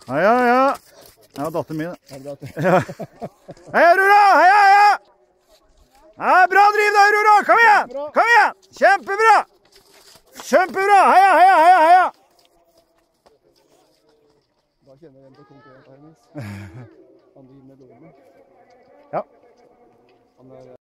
Heia, heia. Det var datteren min. Ja. Heia, Aurora! Heia, heia! Ja, bra driv da, Aurora! Kom igjen! Kom igjen! Kjempebra! Kjempebra! Heia, heia, heia, heia! Da kjenner jeg den på konkurrenten hennes. Han driver med blodene. Ja. Han er